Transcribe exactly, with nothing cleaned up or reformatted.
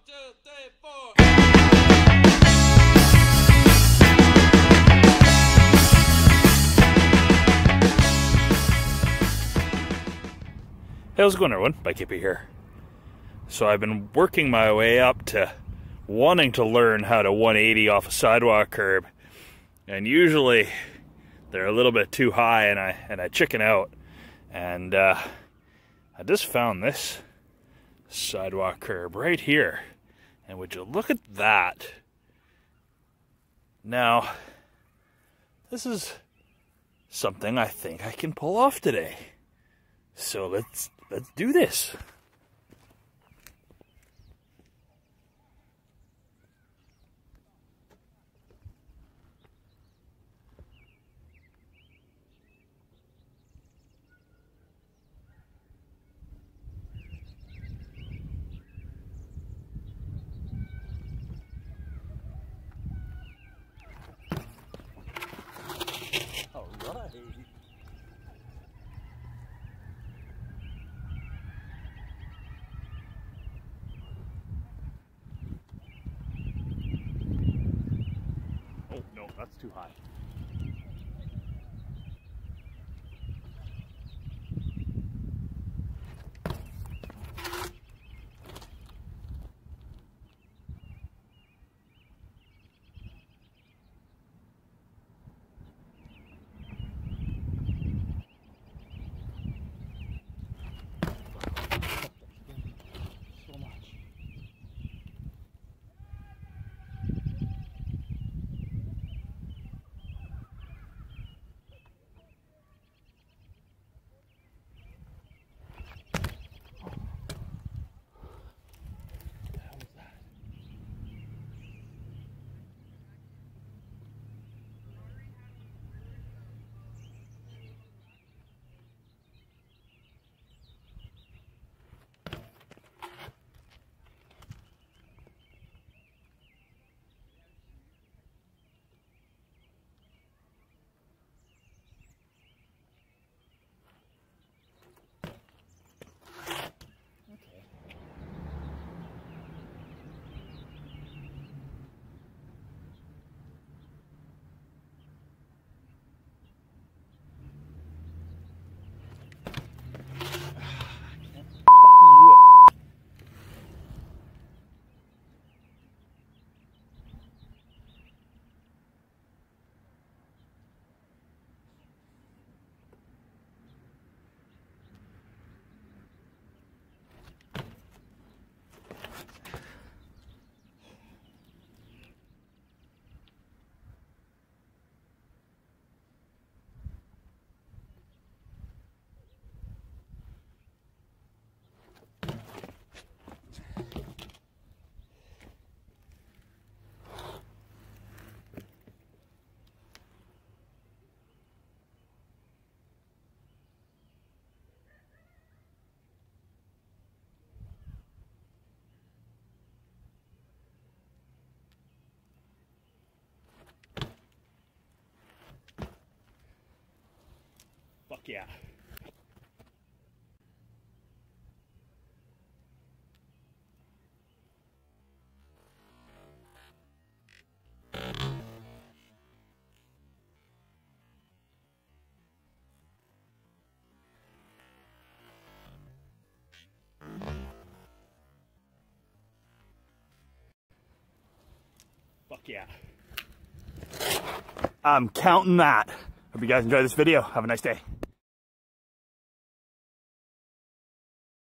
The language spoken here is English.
two, three, four. Hey, how's it going, everyone? Bike Hippie here. So I've been working my way up to wanting to learn how to one eighty off a sidewalk curb, and usually they're a little bit too high, and I and I chicken out. And uh, I just found this sidewalk curb right here, and would you look at that? Now, this is something I think I can pull off today. So let's let's do this. All right. Oh, no, that's too high. So much. Fuck yeah. Fuck yeah. I'm counting that. Hope you guys enjoyed this video. Have a nice day.